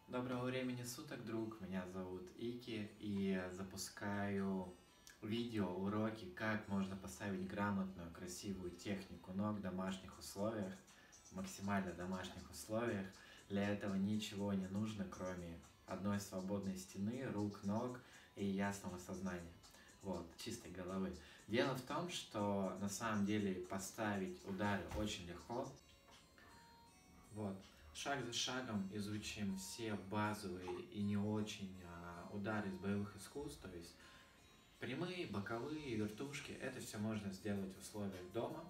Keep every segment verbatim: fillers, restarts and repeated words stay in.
Доброго времени суток, друг. Меня зовут Ики, и я запускаю видео, уроки, как можно поставить грамотную, красивую технику ног в домашних условиях, в максимально домашних условиях. Для этого ничего не нужно, кроме одной свободной стены, рук, ног и ясного сознания. Вот, чистой головы. Дело в том, что на самом деле поставить удары очень легко. Вот. Шаг за шагом изучим все базовые и не очень а, удары из боевых искусств, то есть прямые, боковые, вертушки. Это все можно сделать в условиях дома.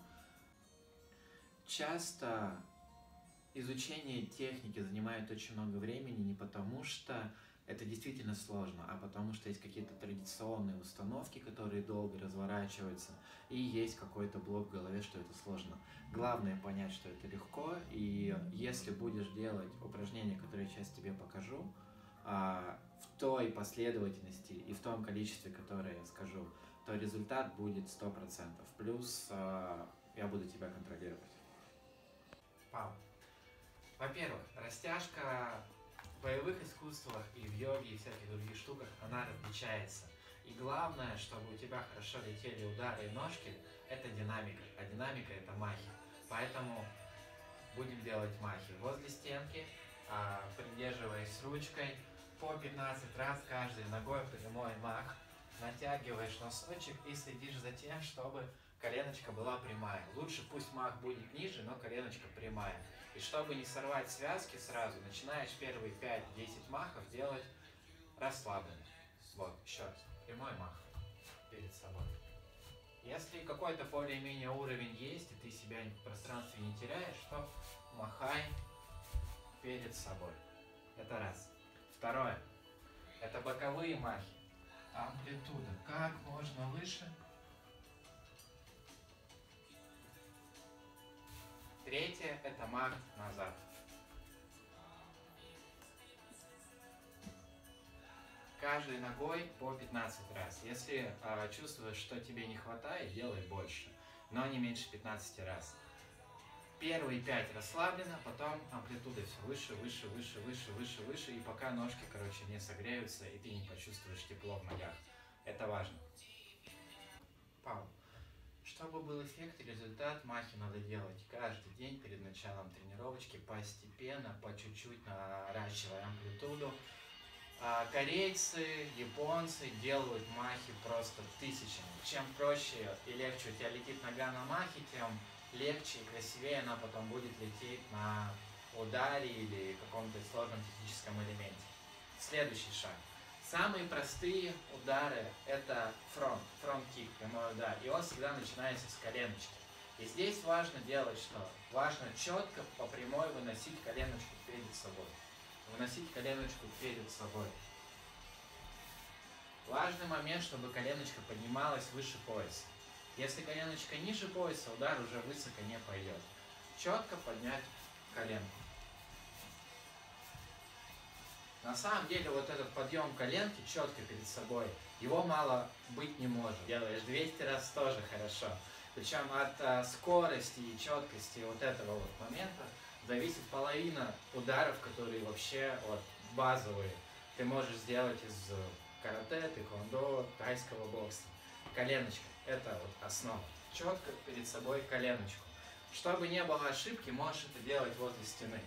Часто изучение техники занимает очень много времени не потому, что это действительно сложно, а потому что есть какие-то традиционные установки, которые долго разворачиваются, и есть какой-то блок в голове, что это сложно. Главное понять, что это легко, и если будешь делать упражнения, которые я сейчас тебе покажу, в той последовательности и в том количестве, которое я скажу, то результат будет сто процентов. Плюс я буду тебя контролировать. Пау. Во-первых, растяжка в боевых искусствах и в йоге и всяких других штуках, она различается. И главное, чтобы у тебя хорошо летели удары и ножки, это динамика. А динамика это махи. Поэтому будем делать махи возле стенки, придерживаясь ручкой, по пятнадцать раз каждой ногой прямой мах. Натягиваешь носочек и следишь за тем, чтобы коленочка была прямая. Лучше пусть мах будет ниже, но коленочка прямая. И чтобы не сорвать связки сразу, начинаешь первые пять-десять махов делать расслабленно. Вот, еще раз. Прямой мах перед собой. Если какой-то более-менее уровень есть, и ты себя в пространстве не теряешь, то махай перед собой. Это раз. Второе. Это боковые махи. Амплитуда как можно выше. Третье – это мах назад. Каждой ногой по пятнадцать раз. Если э, чувствуешь, что тебе не хватает, делай больше, но не меньше пятнадцати раз. Первые пять расслабленно, потом амплитуда все выше, выше, выше, выше, выше, выше, и пока ножки, короче, не согреются, и ты не почувствуешь тепло в ногах. Это важно. Пау. Чтобы был эффект и результат, махи надо делать каждый день перед началом тренировочки, постепенно, по чуть-чуть наращивая амплитуду. А корейцы, японцы делают махи просто тысячами. Чем проще и легче у тебя летит нога на махе, тем легче и красивее она потом будет лететь на ударе или каком-то сложном техническом элементе. Следующий шаг. Самые простые удары – это фронт, фронт-кик, прямой удар. И он всегда начинается с коленочки. И здесь важно делать что? Важно четко по прямой выносить коленочку перед собой. Выносить коленочку перед собой. Важный момент, чтобы коленочка поднималась выше пояса. Если коленочка ниже пояса, удар уже высоко не пойдет. Четко поднять коленку. На самом деле вот этот подъем коленки четко перед собой, его мало быть не может. Делаешь двести раз тоже хорошо. Причем от а, скорости и четкости вот этого вот момента зависит половина ударов, которые вообще вот, базовые. Ты можешь сделать из карате, тэквондо, тайского бокса. Коленочка – это вот основа. Четко перед собой коленочку. Чтобы не было ошибки, можешь это делать возле стены.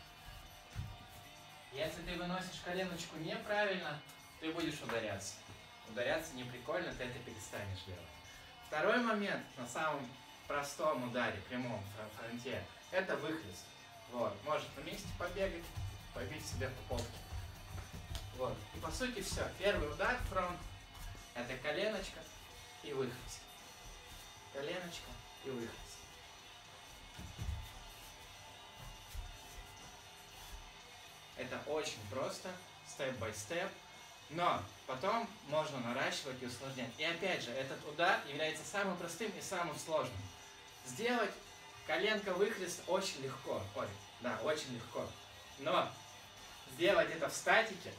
Если ты выносишь коленочку неправильно, ты будешь ударяться. Ударяться не прикольно, ты это перестанешь делать. Второй момент на самом простом ударе, прямом фронте, это выхлест. Вот, может на месте побегать, побить себе по попке. Вот, и по сути все. Первый удар фронт, это коленочка и выхлест. Коленочка и выхлест. Это очень просто, степ-бай-степ, но потом можно наращивать и усложнять. И опять же, этот удар является самым простым и самым сложным. Сделать коленка-выхлест очень легко, ой, да, очень легко, но сделать это в статике,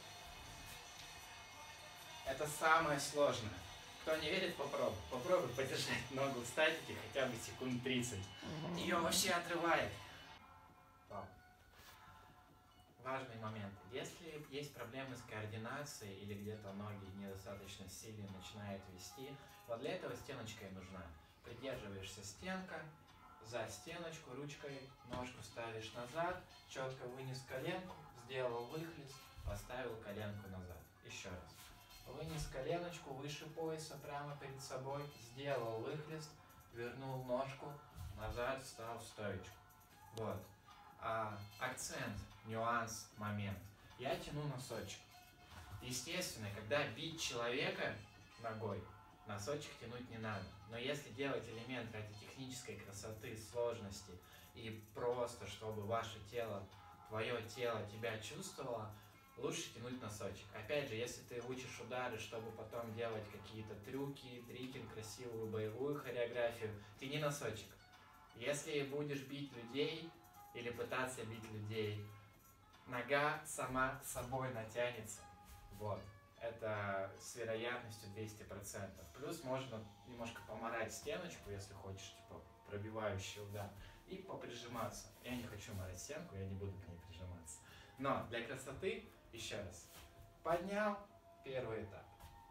это самое сложное. Кто не верит, попробуй. Попробуй подержать ногу в статике хотя бы секунд тридцать. Ее вообще отрывает. важный момент. Если есть проблемы с координацией или где-то ноги недостаточно сильно начинают вести, вот для этого стеночка и нужна. Придерживаешься стенка, за стеночку, ручкой ножку ставишь назад, четко вынес коленку, сделал выхлест, поставил коленку назад. Еще раз. Вынес коленочку выше пояса прямо перед собой, сделал выхлест, вернул ножку, назад встал в стоечку. Вот. А, акцент, нюанс, момент. Я тяну носочек. Естественно, когда бить человека ногой, носочек тянуть не надо. Но если делать элемент ради технической красоты, сложности и просто, чтобы ваше тело, твое тело тебя чувствовало, лучше тянуть носочек. Опять же, если ты учишь удары, чтобы потом делать какие-то трюки, трикинг, красивую боевую хореографию, тяни носочек. Если будешь бить людей или пытаться бить людей, нога сама собой натянется. Вот. Это с вероятностью двести процентов. Плюс можно немножко поморать стеночку, если хочешь, типа пробивающий удар, и поприжиматься. Я не хочу морать стенку, я не буду к ней прижиматься. Но для красоты, еще раз, поднял первый этап,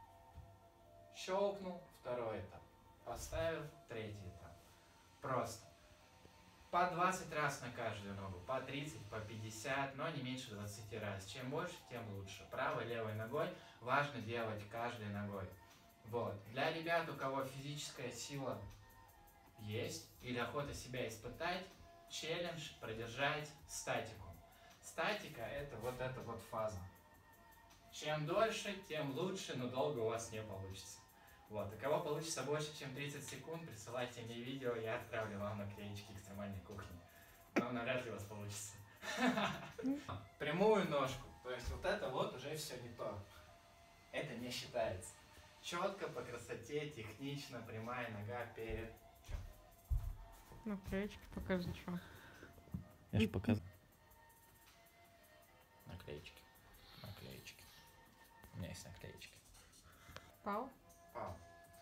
щелкнул второй этап, поставил третий этап. Просто. По двадцать раз на каждую ногу, по тридцать, по пятьдесят, но не меньше двадцати раз. Чем больше, тем лучше. Правой, левой ногой важно делать каждой ногой. Вот. Для ребят, у кого физическая сила есть или охота себя испытать, челлендж продержать статику. Статика — это вот эта вот фаза. Чем дольше, тем лучше, но долго у вас не получится. Вот. У кого получится больше, чем тридцать секунд, присылайте мне видео, я отправлю вам наклеечки экстремальной кухни. Но навряд ли у вас получится. Прямую ножку. То есть вот это вот уже все не то. Это не считается. Четко, по красоте, технично, прямая нога перед... Наклеечки покажи, что. Я же показал. Наклеечки. Наклеечки. У меня есть наклеечки. Пау? Пау.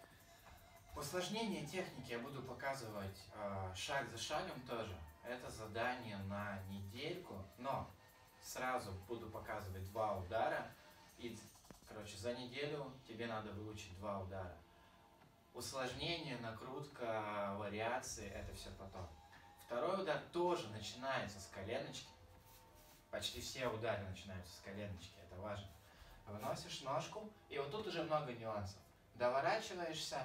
Усложнение техники я буду показывать э, шаг за шагом тоже. Это задание на недельку, но сразу буду показывать два удара. И, короче, за неделю тебе надо выучить два удара. Усложнение, накрутка, вариации — это все потом. Второй удар тоже начинается с коленочки. Почти все удары начинаются с коленочки, это важно. Выносишь ножку, и вот тут уже много нюансов. Доворачиваешься,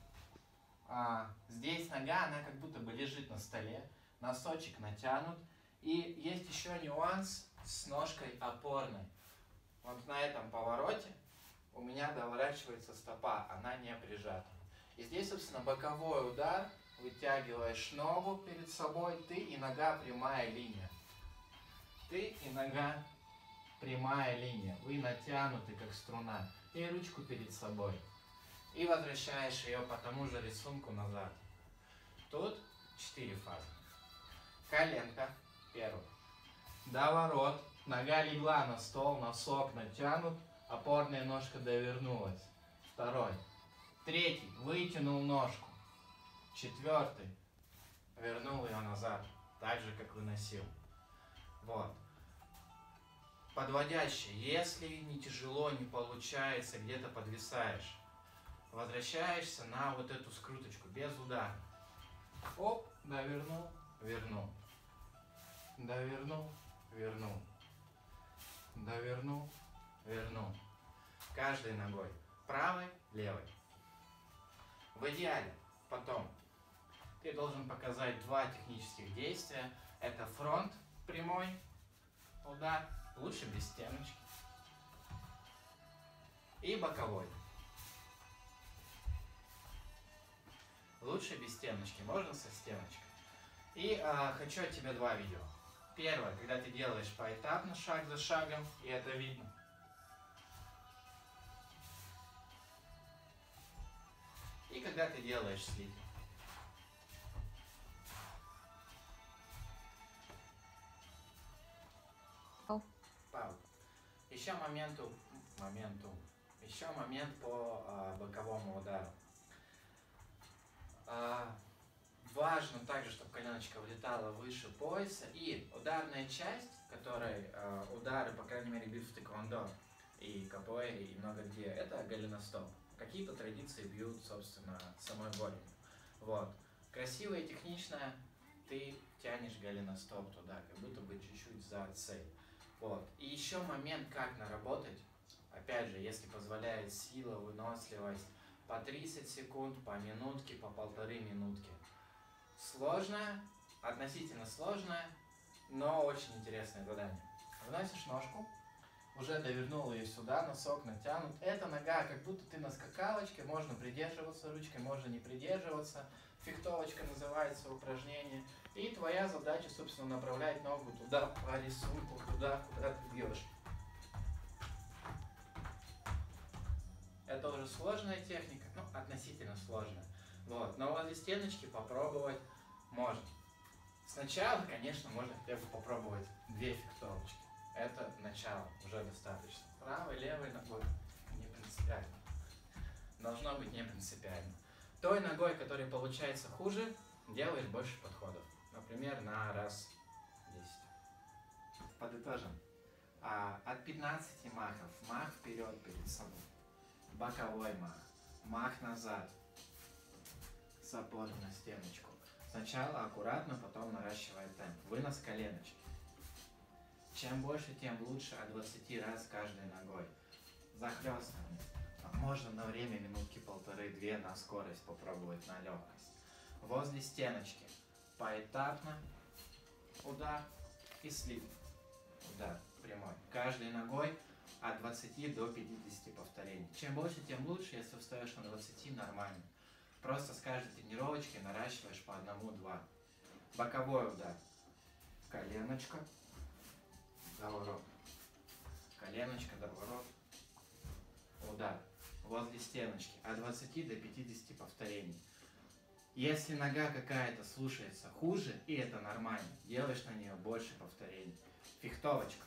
а, здесь нога, она как будто бы лежит на столе, носочек натянут. И есть еще нюанс с ножкой опорной. Вот на этом повороте у меня доворачивается стопа, она не прижата. И здесь, собственно, боковой удар, вытягиваешь ногу перед собой, ты и нога прямая линия. Ты и нога прямая линия, вы натянуты как струна, и ручку перед собой. И возвращаешь ее по тому же рисунку назад. Тут четыре фазы. Коленка первый. Доворот, нога легла на стол, носок натянут, опорная ножка довернулась. Второй. Третий. Вытянул ножку. Четвертый. Вернул ее назад, так же, как выносил. Вот. Подводящий. Если не тяжело, не получается, где-то подвисаешь, возвращаешься на вот эту скруточку, без удара. Оп, довернул, вернул. Довернул, вернул. Довернул, вернул. Каждой ногой. Правой, левой. В идеале потом ты должен показать два технических действия. Это фронт прямой удар, лучше без стеночки. И боковой. Лучше без стеночки, можно со стеночкой. И а, хочу от тебя два видео. Первое, когда ты делаешь поэтапно, шаг за шагом, и это видно. И когда ты делаешь слив. Пау. Еще моменту, моменту, еще момент по а, боковому удару. А, Важно также, чтобы коленочка влетала выше пояса. И ударная часть, которой э, удары, по крайней мере, бьют в тэквондо и капоэре, и много где, это голеностоп. Какие-то традиции бьют, собственно, самой голенью. Вот. Красиво и технично ты тянешь голеностоп туда, как будто бы чуть-чуть за цель. Вот. И еще момент, как наработать. Опять же, если позволяет сила, выносливость, по тридцать секунд, по минутке, по полторы минутки. Сложное, относительно сложное, но очень интересное задание. Выносишь ножку, уже довернул ее сюда, носок натянут. Эта нога, как будто ты на скакалочке, можно придерживаться ручкой, можно не придерживаться. Фехтовочка называется упражнение. И твоя задача, собственно, направлять ногу туда, по рисунку, туда, куда ты бьешь. Это уже сложная техника, ну, относительно сложная. Вот. Но возле стеночки попробовать можно. Сначала, конечно, можно хотя бы попробовать две фехтовочки. Это начало, уже достаточно. Правой, левой ногой не принципиально. Должно быть не принципиально. Той ногой, которая получается хуже, делаешь больше подходов. Например, на раз десять. Подытожим. А, от пятнадцати махов. Мах вперед перед собой. Боковой мах. Мах назад. С опорой на стеночку. Сначала аккуратно, потом наращивая темп. Вынос коленочки. Чем больше, тем лучше, от двадцати раз каждой ногой. Захлестывание. Можно на время минутки полторы-две на скорость попробовать, на легкость. Возле стеночки. Поэтапно. Удар и слив. Удар прямой. Каждой ногой от двадцати до пятидесяти повторений. Чем больше, тем лучше. Если встаешь на двадцати, нормально. Просто с каждой тренировочки наращиваешь по одному-два. Боковой удар. Коленочка. Доворот. Коленочка, доворот. Удар. Возле стеночки. От двадцати до пятидесяти повторений. Если нога какая-то слушается хуже, и это нормально, делаешь на нее больше повторений. Фехтовочка.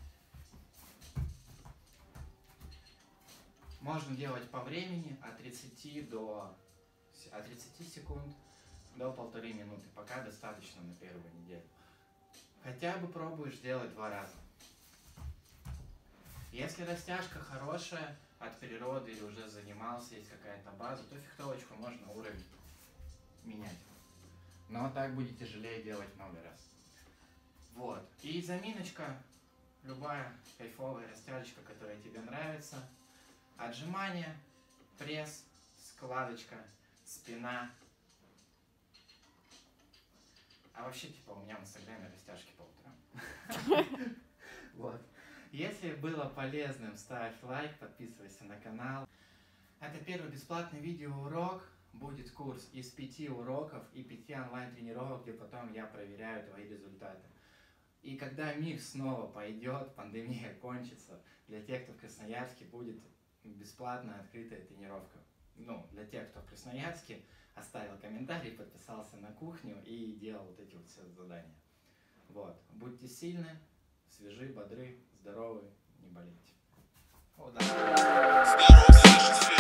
Можно делать по времени от тридцати до от тридцати секунд до полторы минуты, пока достаточно на первую неделю. Хотя бы пробуешь делать два раза. Если растяжка хорошая, от природы или уже занимался, есть какая-то база, то фехтовочку можно уровень менять. Но так будет тяжелее делать много раз. Вот. И заминочка, любая кайфовая растяжечка, которая тебе нравится. Отжимания, пресс, складочка, спина. А вообще, типа, у меня в инстаграме растяжки по утрам. Вот. Если было полезным, ставь лайк, подписывайся на канал. Это первый бесплатный видеоурок. Будет курс из пяти уроков и пяти онлайн-тренировок, где потом я проверяю твои результаты. И когда мир снова пойдет, пандемия кончится, для тех, кто в Красноярске, будет бесплатная открытая тренировка. Ну, для тех, кто в Красноярске, оставил комментарий, подписался на кухню и делал вот эти вот все задания. Вот. Будьте сильны, свежи, бодры, здоровы, не болейте. Удачи!